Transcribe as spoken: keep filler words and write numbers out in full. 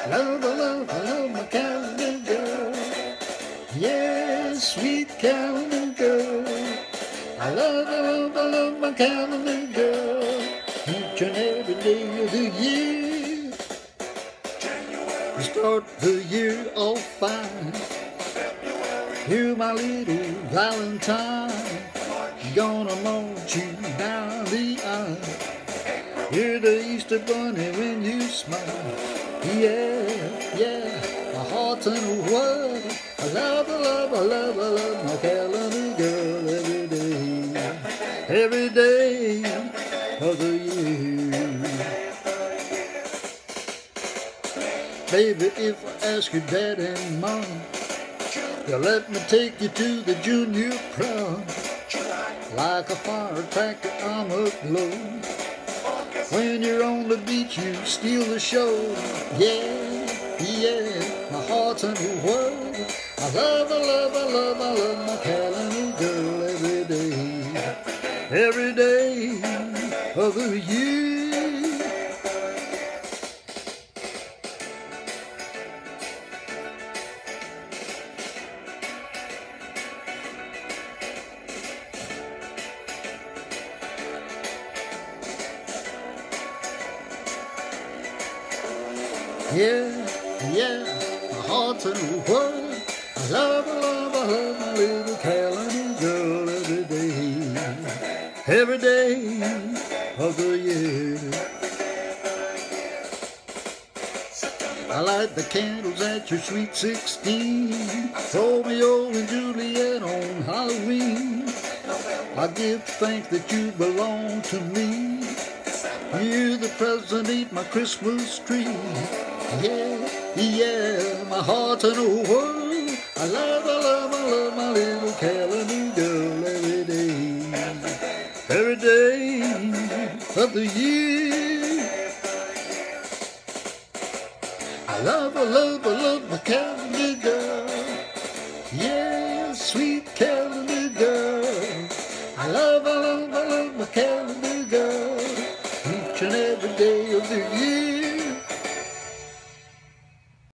Love, I love, I love my calendar girl. Yeah, sweet calendar girl. I love, I love, I love my calendar girl. Each and every day of the year. We start the year off fine. You're my little Valentine. Gonna march you down the aisle. You're the Easter bunny when you smile. Yeah, yeah, my heart's in a whirl. I love, I love, I love, I love my calendar girl every day, every day of the year. Baby, if I ask your dad and mom, they'll let me take you to the junior prom. Like a firecracker, I'm aglow. When you're on the beach, you steal the show. Yeah, yeah, my heart's in a whirl. I love, I love, I love, I love my calendar girl every day, every day of the year. Yeah, yeah, my heart's in a whirl. I love, I love, I love my little calendar girl every day, every day of the year. I light the candles at your sweet sixteen, Romeo and Juliet on Halloween. I give thanks that you belong to me. You're the present, eat my Christmas tree. Yeah, yeah, my heart's in a whirl. I love, I love, I love my little calendar girl every day, every day of the year. I love, I love, I love my calendar girl. Yeah, sweet calendar girl. I love, I love, I love my calendar girl. Each and every day of the year.